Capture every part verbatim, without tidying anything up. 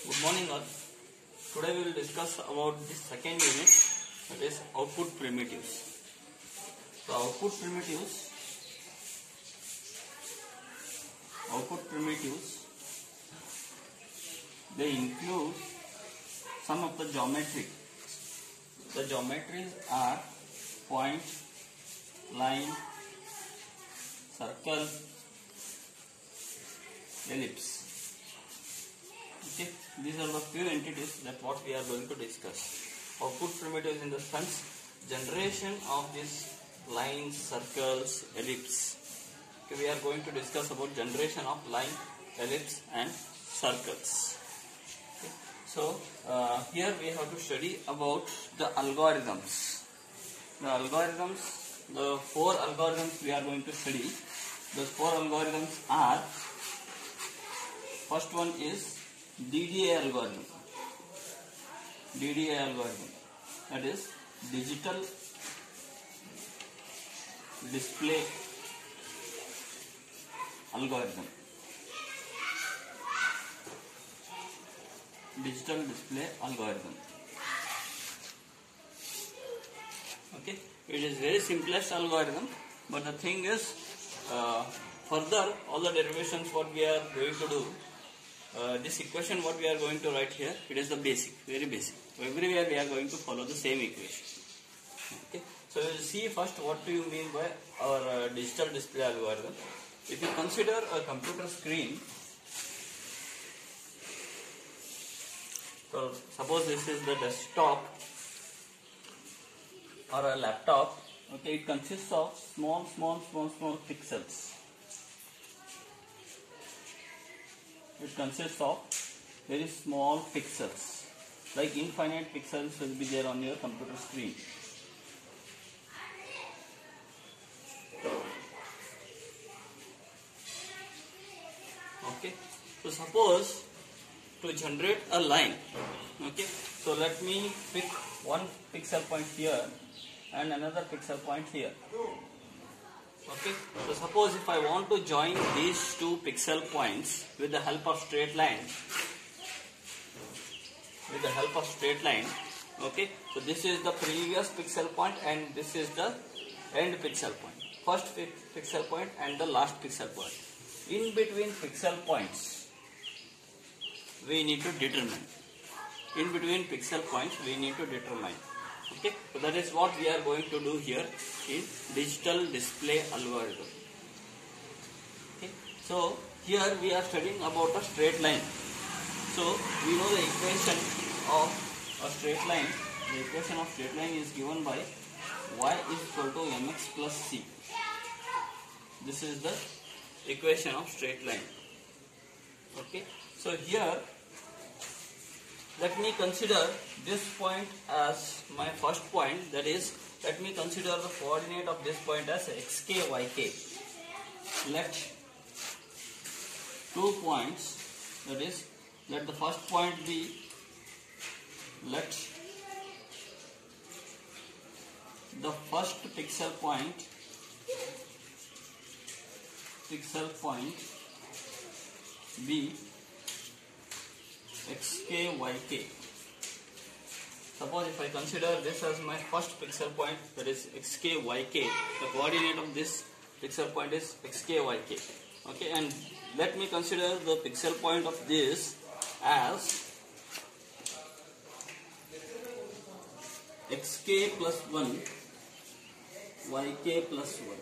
Good morning all. Today we will discuss about the second unit, that is output primitives. So output primitives, output primitives, they include some of the geometry. The geometries are point, line, circle, ellipse. Okay, these are the few entities that what we are going to discuss. Output primitives in the sense generation of these lines, circles, ellipse. Okay, we are going to discuss about generation of line, ellipse and circles. Okay. So uh, here we have to study about the algorithms. The algorithms, the four algorithms we are going to study. Those four algorithms are, first one is D D A algorithm. D D A algorithm, that is digital display algorithm. Digital display algorithm. Okay, it is very simplest algorithm, but the thing is, uh, further all the derivations what we are going to do. Uh, this equation what we are going to write here, it is the basic, very basic. Everywhere we are going to follow the same equation. Okay. So we will see first what do you mean by our uh, digital display algorithm. If you consider a computer screen, so suppose this is the desktop or a laptop. Okay, it consists of small, small, small, small pixels. It consists of very small pixels, like infinite pixels will be there on your computer screen. Okay, so suppose to generate a line, okay, so let me pick one pixel point here and another pixel point here. Okay, so suppose if I want to join these two pixel points with the help of straight line, with the help of straight line, okay, so this is the previous pixel point and this is the end pixel point, first pixel point and the last pixel point. In between pixel points, we need to determine. In between pixel points, we need to determine. Okay, so that is what we are going to do here in digital display algorithm. Okay, so here we are studying about a straight line. So we know the equation of a straight line. The equation of straight line is given by y is equal to mx plus c. This is the equation of straight line. Okay, so here let me consider this point as my first point, that is, let me consider the coordinate of this point as xk, yk. Let two points, that is, let the first point be, let the first pixel point, pixel point be xk, yk. Suppose if I consider this as my first pixel point, that is xk, yk, the coordinate of this pixel point is xk, yk. Okay, and let me consider the pixel point of this as xk plus one, yk plus one.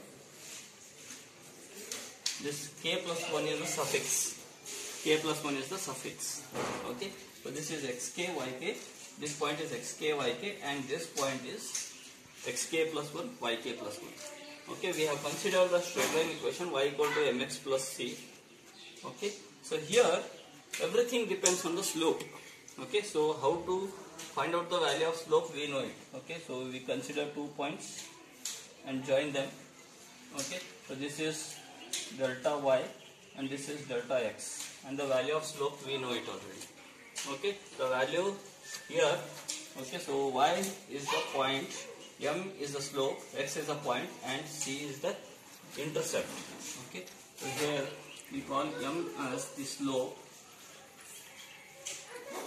This k plus one is the suffix. K plus one is the suffix. Okay, so this is xk, yk, this point is xk, yk, and this point is xk plus one, yk plus one. Okay, we have considered the straight line equation y equal to mx plus c. Okay, so here everything depends on the slope. Okay, so how to find out the value of slope, we know it. Okay, so we consider two points and join them. Okay, so this is delta y and this is delta x, and the value of slope we know it already. Okay, the value here, okay, so y is the point, m is the slope, x is the point, and c is the intercept. Okay, so here we call m as the slope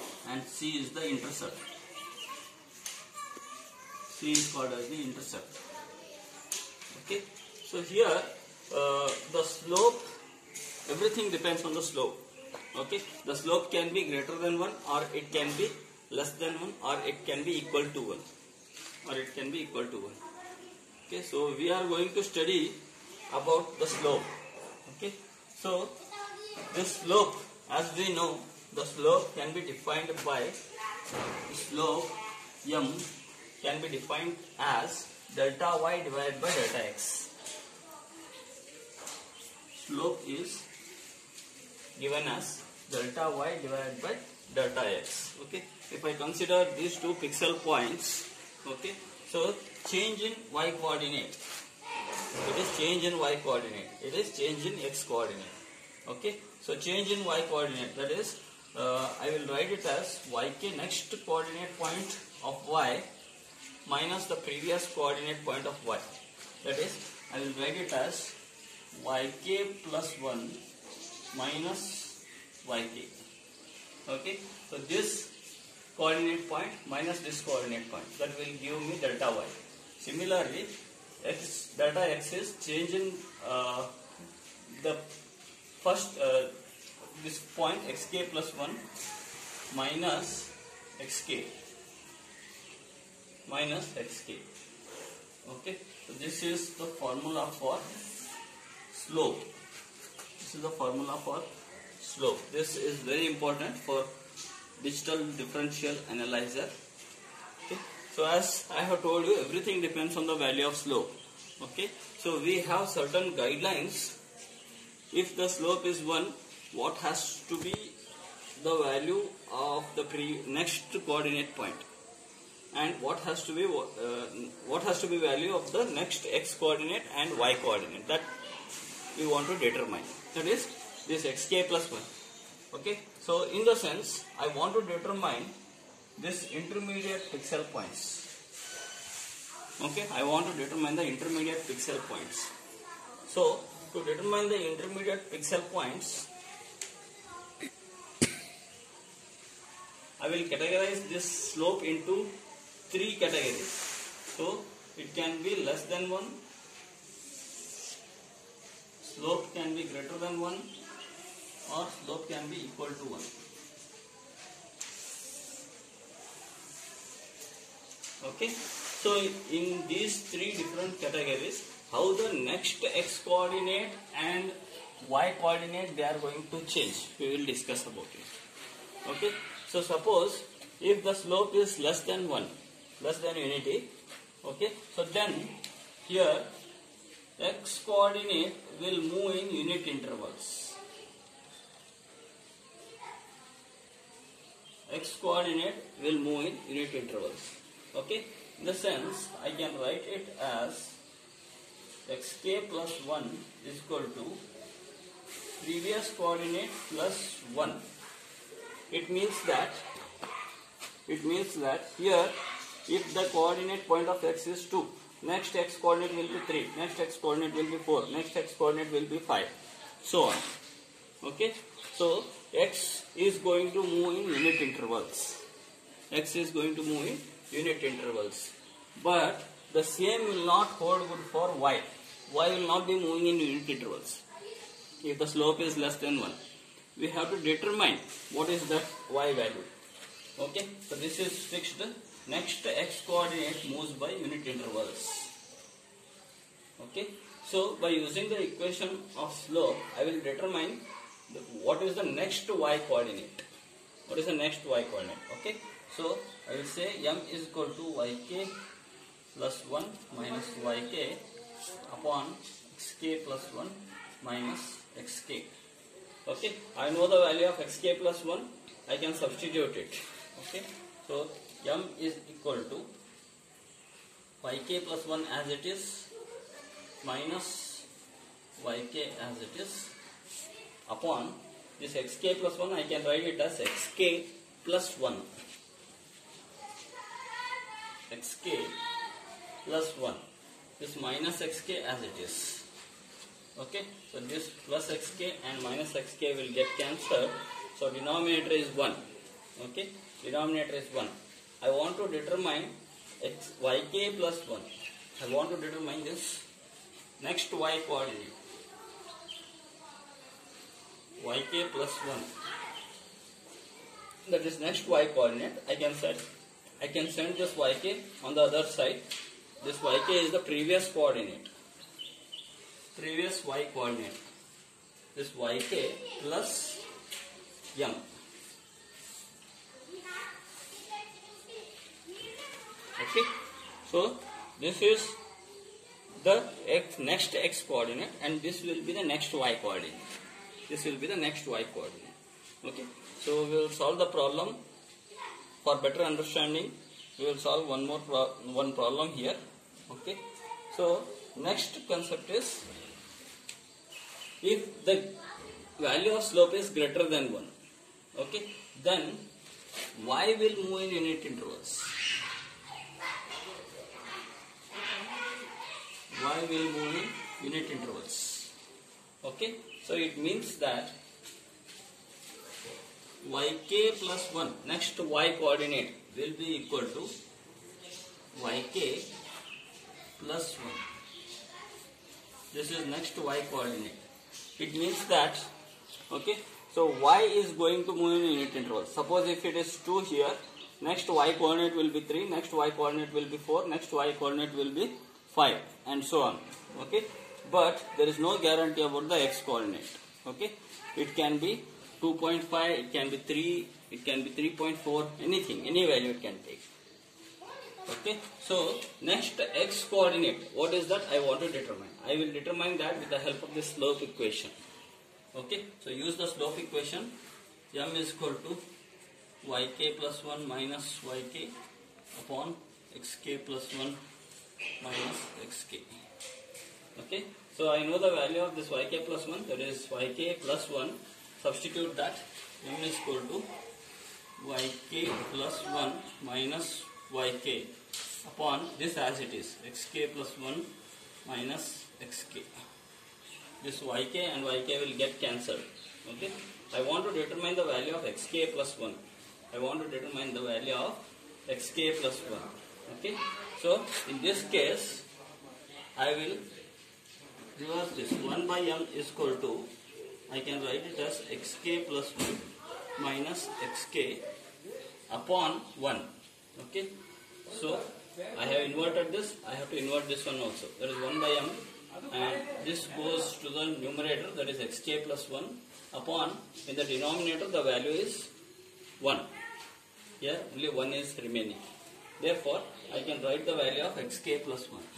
C is the intercept. C is called as the intercept. Okay. So here uh, the slope, everything depends on the slope. Okay. The slope can be greater than one, or it can be less than one, or it can be equal to one, or it can be equal to one. Okay. So we are going to study about the slope. Okay. So this slope, as we know, the slope can be defined by slope m can be defined as delta y divided by delta x. Slope is given as delta y divided by delta x. Okay. If I consider these two pixel points, okay, so change in y coordinate. It is change in y coordinate. It is change in x coordinate. Okay. So change in y coordinate, that is, uh, I will write it as yk next coordinate point of y minus the previous coordinate point of y. That is, I will write it as yk plus one minus yk. Okay. So this coordinate point minus this coordinate point, that will give me delta y. Similarly, x delta x is change in uh, the first uh, this point xk plus one minus xk minus xk. Okay. So this is the formula for slope. This is the formula for slope. This is very important for digital differential analyzer. Okay. So as I have told you, everything depends on the value of slope. Okay. So we have certain guidelines. If the slope is one, what has to be the value of the pre next coordinate point, and what has to be uh, what has to be value of the next x coordinate and y coordinate, that we want to determine. That is this xk plus one. Okay. So in the sense, I want to determine this intermediate pixel points. Okay. I want to determine the intermediate pixel points. So to determine the intermediate pixel points, I will categorize this slope into three categories. So it can be less than one, slope can be greater than one, or slope can be equal to one. Okay. So in these three different categories, how the next x coordinate and y coordinate they are going to change, we will discuss about it. Okay. So suppose if the slope is less than one, less than unity, okay, so then here x coordinate will move in unit intervals. X coordinate will move in unit intervals. Okay. In the sense, I can write it as xk plus one is equal to previous coordinate plus one. It means that it means that here, if the coordinate point of x is two, next x coordinate will be three, next x coordinate will be four, next x coordinate will be five, so on. Okay. So x is going to move in unit intervals. X is going to move in unit intervals. But the same will not hold good for y. Y will not be moving in unit intervals if the slope is less than one. We have to determine what is the y value. Okay. So this is fixed. Next x coordinate moves by unit intervals. Okay. So by using the equation of slope, I will determine the, what is the next y coordinate. What is the next y coordinate? Okay. So I will say m is equal to yk plus one minus yk upon xk plus one minus xk. Okay. I know the value of xk plus one. I can substitute it. Okay. So m is equal to yk plus one as it is minus yk as it is upon this xk plus one. I can write it as xk plus one. Xk plus one. This minus xk as it is. Okay. So this plus xk and minus xk will get cancelled. So denominator is one. Okay, denominator is one. I want to determine x, yk plus one. I want to determine this next y coordinate. Yk plus one. That is next y coordinate. I can set. I can send this yk on the other side. This yk is the previous coordinate. Previous y coordinate. This yk plus m. Okay. So this is the x, next x coordinate, and this will be the next y coordinate. This will be the next y coordinate. Okay. So we will solve the problem. For better understanding, we will solve one more pro one problem here. Okay. So next concept is, if the value of slope is greater than one, okay, then y will move in unit intervals. Y will move in unit intervals. Okay. So it means that yk plus one, next y coordinate, will be equal to yk plus one. This is next y coordinate. It means that, okay, so y is going to move in unit intervals. Suppose if it is two here, next y coordinate will be three, next y coordinate will be four, next y coordinate will be five, and so on. Okay, but there is no guarantee about the x coordinate. Okay, it can be two point five, it can be three, it can be three point four, anything, any value it can take. Okay, so next x coordinate, what is that I want to determine? I will determine that with the help of the slope equation. Okay, so use the slope equation. M is equal to yk plus one minus yk upon xk plus one minus xk. Okay, so I know the value of this yk plus one, that is yk plus one. Substitute that. M is equal to yk plus one minus yk upon this as it is, xk plus one minus xk. This yk and yk will get cancelled. Okay, I want to determine the value of xk plus one. I want to determine the value of xk plus one. Okay, so in this case I will reverse this. one by m is equal to, I can write it as xk plus one minus xk upon one. Okay, so I have inverted this, I have to invert this one also. That is one by m, and this goes to the numerator, that is xk plus one, upon, in the denominator the value is one. Here only one is remaining. Therefore, I can write the value of xk plus one.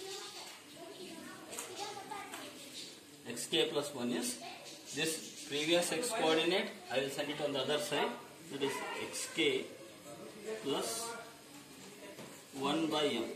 Xk plus one is this previous x coordinate. I will send it on the other side. That is xk plus one by m.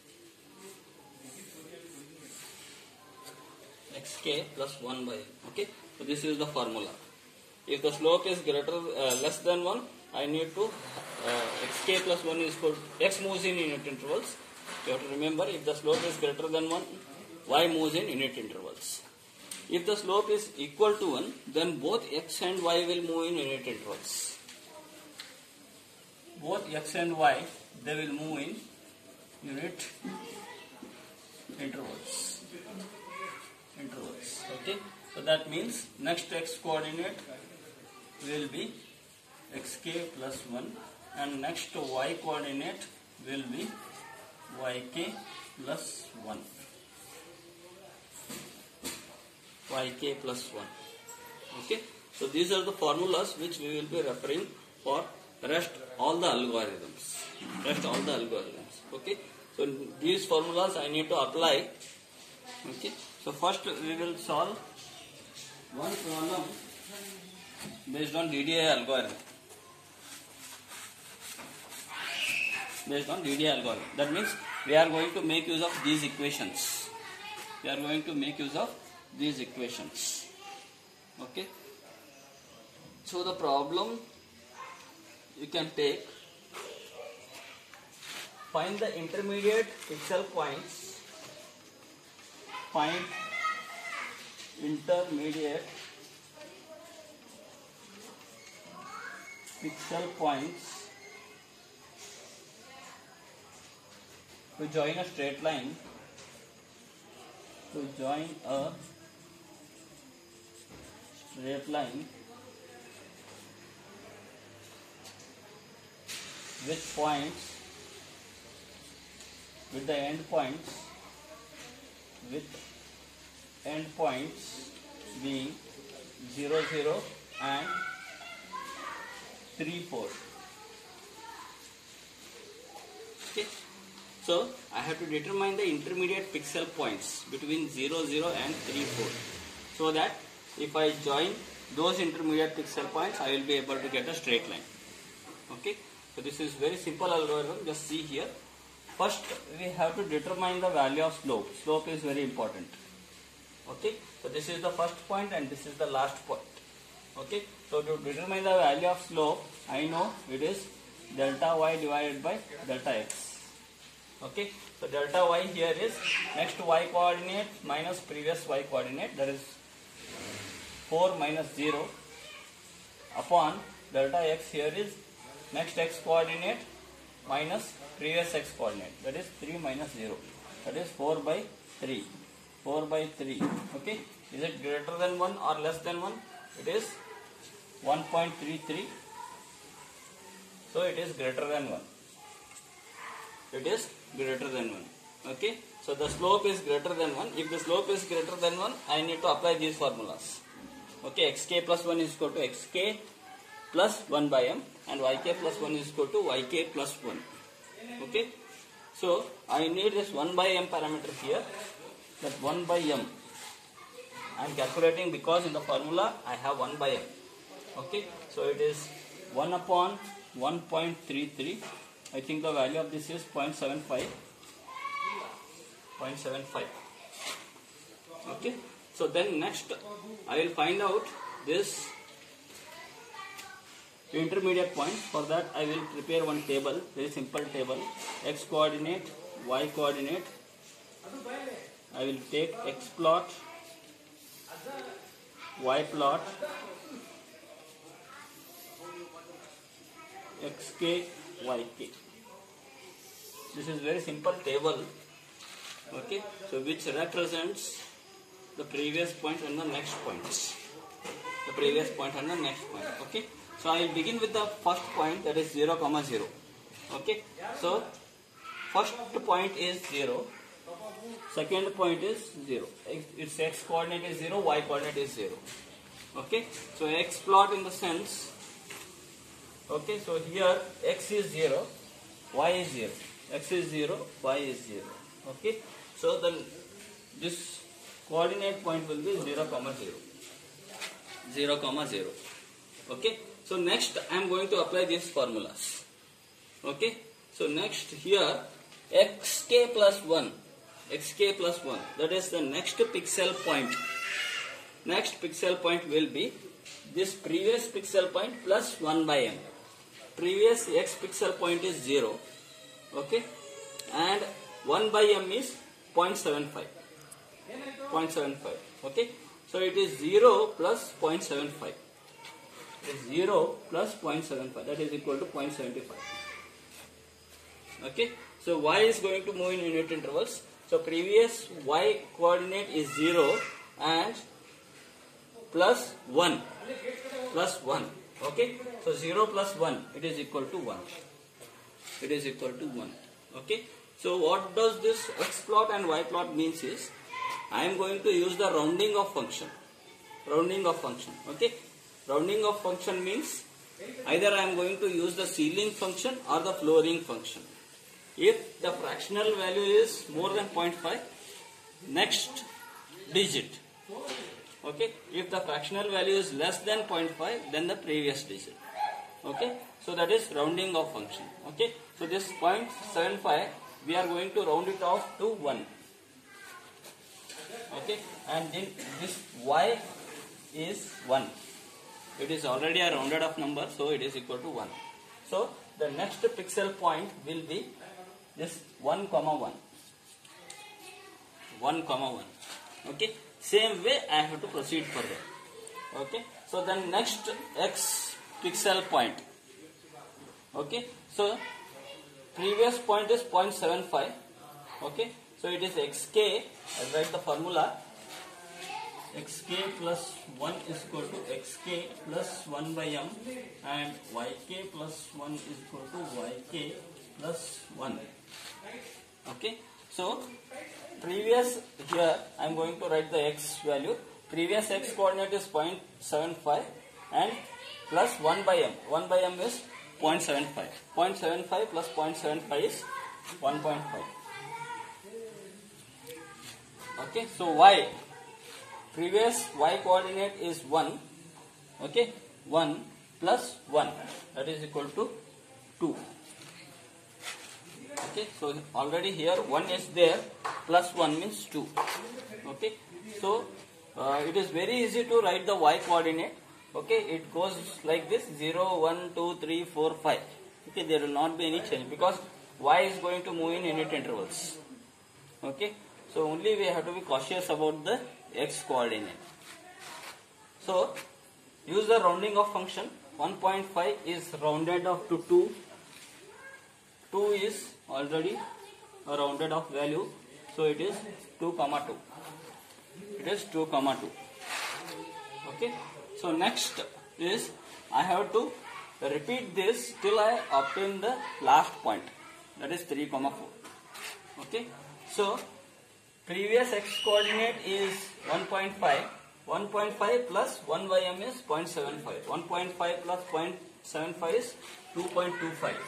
Xk plus one by m. Okay. So this is the formula. If the slope is greater uh, less than one, I need to uh, xk plus one is equal to, x moves in unit intervals. You have to remember, if the slope is greater than one, y moves in unit intervals. If the slope is equal to one, then both x and y will move in unit intervals. Both x and y, they will move in unit intervals. Intervals. Okay. So that means next x coordinate will be xk plus one, and next y coordinate will be yk plus one. Yk plus one. Okay. So these are the formulas which we will be referring for rest all the algorithms. Rest all the algorithms. Okay. So these formulas I need to apply. Okay. So first we will solve one problem based on D D A algorithm. Based on D D A algorithm. That means we are going to make use of these equations. We are going to make use of these equations. Okay. So the problem you can take, find the intermediate pixel points, find intermediate pixel points to join a straight line, to join a straight line with points, with the end points, with end points being zero, zero and three, four. Okay. So I have to determine the intermediate pixel points between zero, zero and three, four. So that if I join those intermediate pixel points, I will be able to get a straight line. Okay. So this is very simple algorithm. Just see here. First we have to determine the value of slope. Slope is very important. Okay. So this is the first point and this is the last point. Okay. So to determine the value of slope, I know it is delta y divided by delta x. Okay. So delta y here is next y coordinate minus previous y coordinate, that is four minus zero, upon delta x here is next x coordinate minus previous x coordinate, that is three minus zero, that is four by three. four by three. Okay. Is it greater than one or less than one? It is one point three three. So it is greater than one. It is greater than one. Okay. So the slope is greater than one. If the slope is greater than one, I need to apply these formulas. Okay. Xk plus one is equal to xk plus one by m, and yk plus one is equal to yk plus one. Okay. So I need this one by m parameter here. That one by m I am calculating because in the formula I have one by m. Okay. So it is one upon one point three three. I think the value of this is zero point seven five. zero point seven five. Okay. So then next I will find out this intermediate point. For that I will prepare one table, very simple table. X coordinate, y coordinate. I will take x plot, y plot, xk, yk. This is very simple table. Okay. So which represents the previous point and the next points. The previous point and the next point. Okay. So I will begin with the first point, that is zero comma zero. Okay. So first point is zero. Second point is zero. Its x coordinate is zero, y coordinate is zero. Okay. So x plot in the sense. Okay. So here x is zero, y is zero. X is zero, y is zero. Okay. So then this coordinate point will be zero comma zero. zero comma zero. Okay. So next I am going to apply these formulas. Okay. So next here xk plus one. Xk plus one, that is the next pixel point. Next pixel point will be this previous pixel point plus one by m. Previous x pixel point is zero. Okay. And one by m is zero point seven five. zero point seven five. Okay. So it is zero plus zero point seven five. It is zero plus zero point seven five. That is equal to zero point seven five. Okay. So y is going to move in unit intervals. So previous y coordinate is zero and plus one. Plus one. Okay. So zero plus one, it is equal to one. It is equal to one. Okay. So what does this x plot and y plot means is, I am going to use the rounding of function. Rounding of function. Okay. Rounding of function means either I am going to use the ceiling function or the flooring function. If the fractional value is more than zero point five, next digit. Okay. If the fractional value is less than zero point five, then the previous digit. Okay. So that is rounding of function. Okay. So this zero point seven five, we are going to round it off to one. Okay. And then this y is one. It is already a rounded off number, so it is equal to one. So the next pixel point will be this one comma one. one comma one. Okay. Same way I have to proceed further. Okay. So then next x pixel point. Okay, so previous point is zero point seven five. Okay, so it is xk. I write the formula. Xk plus one is equal to xk plus one by m, and yk plus one is equal to yk plus one. Okay, so previous, here I am going to write the x value. Previous x coordinate is zero point seven five and plus one by m. one by m is zero point seven five. zero point seven five plus zero point seven five is one point five. Okay, so y. Previous y coordinate is one. Okay, one plus one, that is equal to two. Okay, so already here one is there, plus one means two. Okay, so uh, it is very easy to write the y coordinate. Okay, it goes like this: zero, one, two, three, four, five. Okay, there will not be any change because y is going to move in unit intervals. Okay, so only we have to be cautious about the x coordinate. So use the rounding off function. one point five is rounded off to two. two is already a rounded off value, so it is two comma two. It is two comma two. Okay, so next is I have to repeat this till I obtain the last point, that is three comma four. Okay, so previous x coordinate is one point five. one point five plus one by m is zero point seven five. one point five plus zero point seven five is two point two five.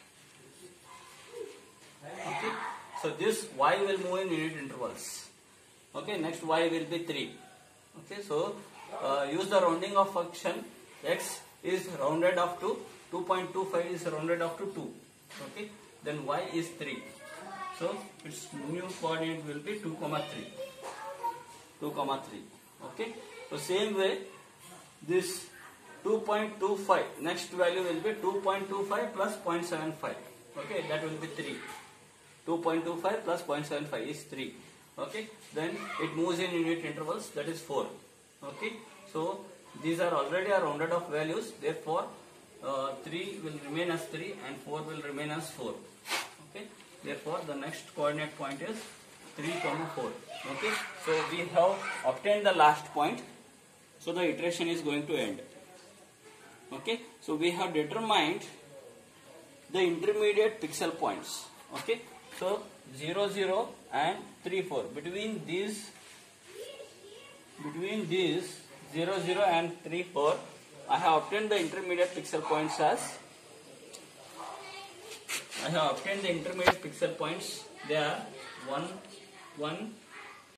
Okay, so this y will move in unit intervals. Okay, next y will be three. Okay, so uh, use the rounding off function. X is rounded off to two point two five is rounded off to two. Okay, then y is three. So its new coordinate will be two comma three. two comma three. Okay, so same way this two point two five, next value will be two point two five plus zero point seven five. Okay, that will be three. two point two five plus zero point seven five is three. Okay, then it moves in unit intervals, that is four. Okay, so these are already a rounded off values, therefore uh, three will remain as three and four will remain as four. Okay, therefore the next coordinate point is three comma four. Okay, so we have obtained the last point, so the iteration is going to end. Okay, so we have determined the intermediate pixel points. Okay, so zero zero and three four, between these between these zero zero and three four, I have obtained the intermediate pixel points as I have obtained the intermediate pixel points. They are one, one,